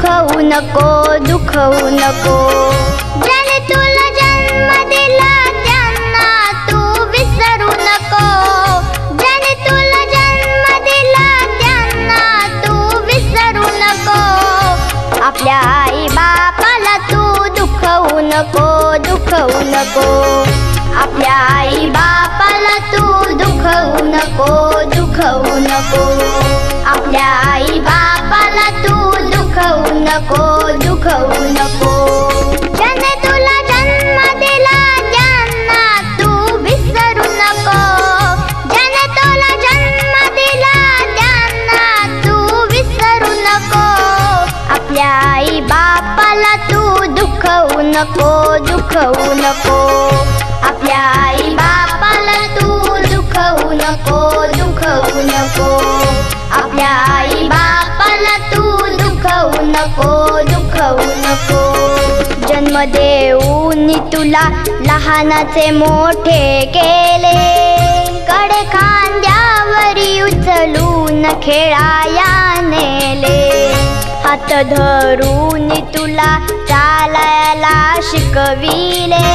दुखवू नको, दुखवू नको. ज्याने तुला जन्म दिला त्यांना तू विसरू नको. ज्याने तुला जन्म दिला त्यांना तू विसरू नको. आपल्या आई बापाला तू दुखवू नको, दुखवू नको. आपल्या आई बापाला तू दुखवू नको, दुखवू नको. आपल्या आई बापाला तू दुखवू नको, दुखवू नको. ज्याने तुला जन्म दिला त्यांना तू विसरू नको. ज्याने तुला जन्म दिला त्यांना तू विसरू नको. आपल्या आई बापाला तू दुखवू नको, दुखवू नको. आपल्या आई बापाला तू दुखवू नको, दुखवू नको. आपल्या आई बापाला तू दुखवू नको, दुखवू नको. जन्म देऊन तुला लहानाचे मोठे केले. कडे खांद्यावरी उचलून खेळाया नेले. हात धरून तुला चालायला शिकविले.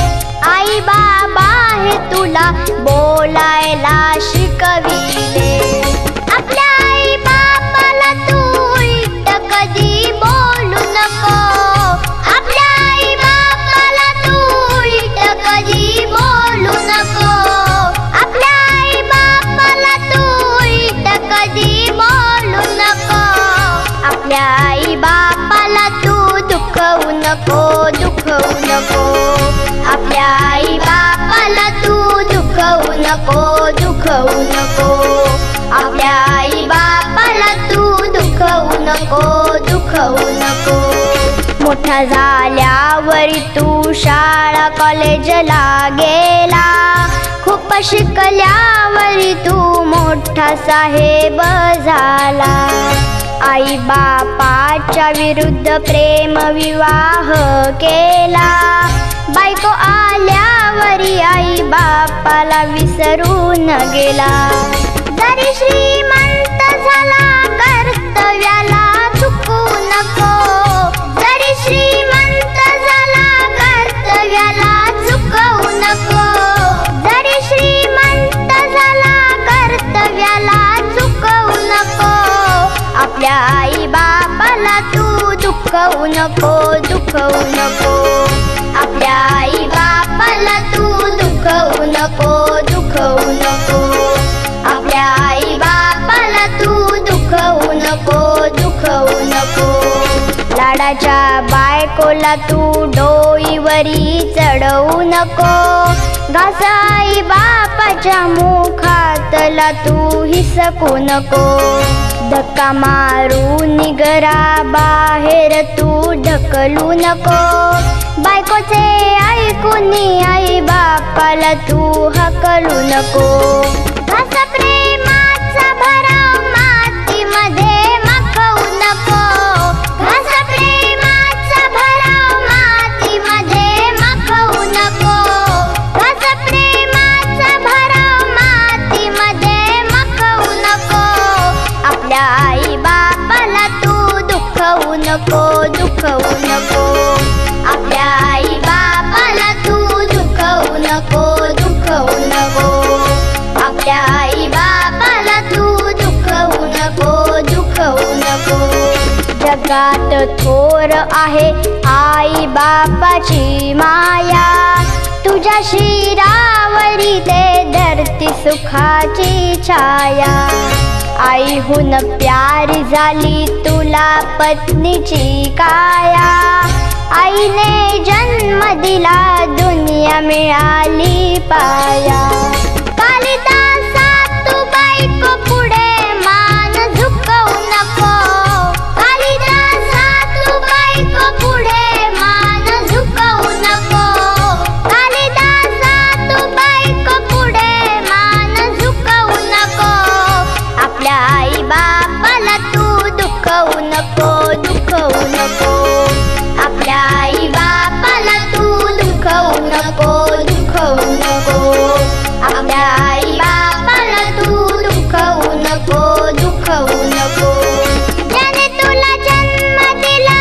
आई बाबा हे तुला बोलायला शिकविले. आपल्या आई बापाला तू उलट कधी बोलू नको. आपल्या आई बापाला तू उलट कधी बोलू नको. आपल्या आई बापाला तू उलट कधी बोलू नको. आपल्या आई बापाला तू दुखवू नको, दुखवू नको. आपल्या आई बापाला तू दुखवू नको, दुखवू नको. आपल्या आई बापाला तू दुखवू नको, दुखवू नको. मोठा झाल्यावर तू शाळा कॉलेजला गेला. खूप शिकल्यावर तू मोठा साहेब झाला. आई बापाच्या विरुद्ध प्रेम विवाह केला. बायको आल्यावरी आई बापाला विसरून गेला. जरी श्रीमंत झाला कर्तव्याला चुकू नको. जरी श्रीमंत झाला कर्तव्याला चुकवू नको. जरी श्रीमंत झाला कर्तव्याला चुकवू नको. आपल्या आई बापाला तू दुखवू नको, दुखवू नको. आपल्या आई बापाला तू दुखवू नको, दुखवू नको. आपल्या आई बापाला तू दुखवू नको, दुखवू नको. लाडाच्या बायकोला तू डोईवरी चढवू नको. घास आई बापाच्या मुखातला तू हिसकू नको. धक्का मारून घराबाहेर तू ढकलू नको. बायकोचे ऐकून आई बापाला तू हकलू नको. घास प्रेमाचा भराव मातीमध्ये माखवू नको. घास प्रेमाचा भराव मातीमध्ये माखवू नको. घास प्रेमाचा भराव मातीमध्ये माखवू नको. आपल्या आई बापाला तू दुखवू नको, दुखवू नको. आपल्या आई बापाला तू दुखवू नको, दुखवू नको. आपल्या आई बापाला तू दुखवू नको, दुखवू नको. जगात थोर आहे आई बापाची माया. तुझ्या शिरावरी ते धरती सुखाची छाया. आईहून प्यारी झाली तुला पत्नीची काया. आईने जन्म दिला दुनिया मिळाली पाया. कालिदासा तू बायको पुढे मान झुकवू नको. कालिदासा तू बायको पुढे मान झुकवू नको. कालिदासा तू बायको पुढे मान झुकवू नको. आपल्या आई बापाला तू दुखवू नको, दुखवू नको. आपल्या आई बापाला तू दुखवू नको, दुखवू नको. आपल्या आई बापाला तू दुखवू नको, दुखवू नको. ज्याने तुला जन्म दिला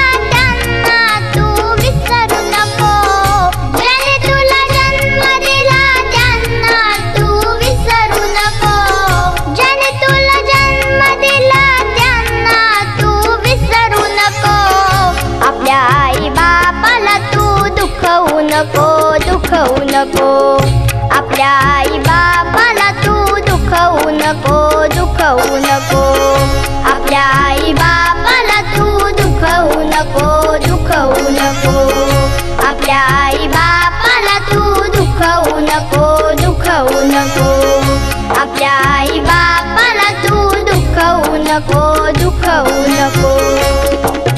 नको दुखवू नको आपल्या आई बापाला तू दुखवू नको दुखवू नको आपल्या आई बापाला तू दुखवू नको दुखवू नको आपल्या आई बापाला तू दुखवू नको दुखवू नको आपल्या आई बापाला तू दुखवू नको दुखवू नको